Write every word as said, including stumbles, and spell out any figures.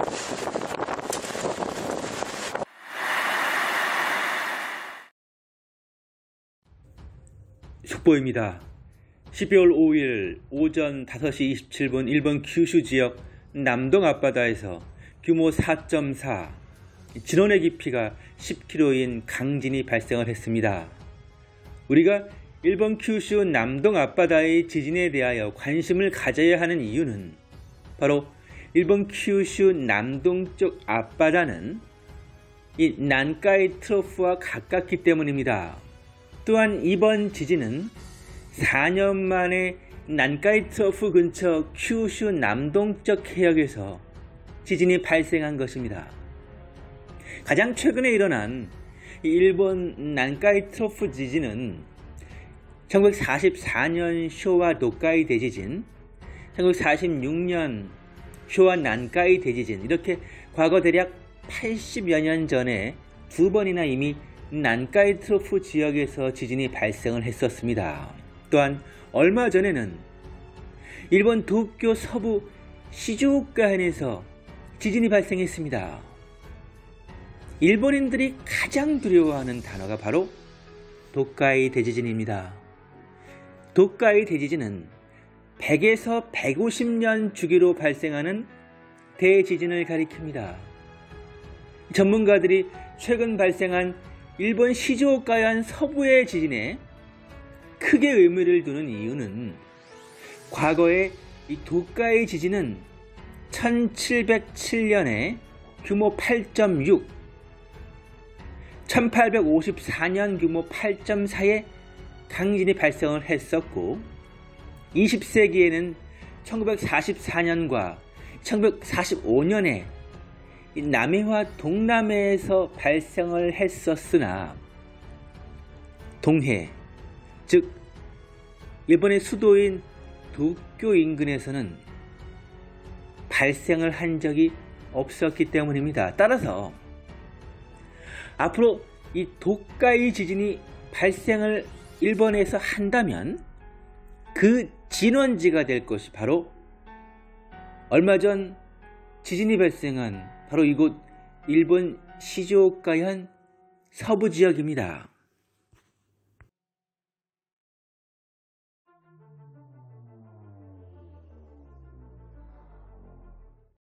속보입니다. 십이월 오일 오전 다섯 시 이십칠 분 일본 규슈 지역 남동 앞바다에서 규모 사 점 사, 진원의 깊이가 십 킬로미터인 강진이 발생을 했습니다. 우리가 일본 규슈 남동 앞바다의 지진에 대하여 관심을 가져야 하는 이유는 바로 일본 규슈 남동쪽 앞바다는 이 난카이 트로프와 가깝기 때문입니다. 또한 이번 지진은 사 년 만에 난카이 트로프 근처 규슈 남동쪽 해역에서 지진이 발생한 것입니다. 가장 최근에 일어난 일본 난카이 트로프 지진은 천구백사십사 년 쇼와 도카이 대지진, 천구백사십육 년 쇼와 난카이 대지진, 이렇게 과거 대략 팔십여 년 전에 두 번이나 이미 난카이 트로프 지역에서 지진이 발생을 했었습니다. 또한 얼마 전에는 일본 도쿄 서부 시즈오카현에서 지진이 발생했습니다. 일본인들이 가장 두려워하는 단어가 바로 도카이 대지진입니다. 도카이 대지진은 백에서 백오십 년 주기로 발생하는 대지진을 가리킵니다. 전문가들이 최근 발생한 일본 시즈오카현 서부의 지진에 크게 의미를 두는 이유는 과거에 이 도카이 지진은 천칠백칠 년에 규모 팔 점 육, 천팔백오십사 년 규모 팔 점 사의 강진이 발생을 했었고, 이십 세기에는 천구백사십사 년과 천구백사십오 년에 남해와 동남해에서 발생을 했었으나 동해, 즉 일본의 수도인 도쿄 인근에서는 발생을 한 적이 없었기 때문입니다. 따라서 앞으로 이 도카이 지진이 발생을 일본에서 한다면 그 진원지가 될 것이 바로 얼마 전 지진이 발생한 바로 이곳 일본 시즈오카현 서부 지역입니다.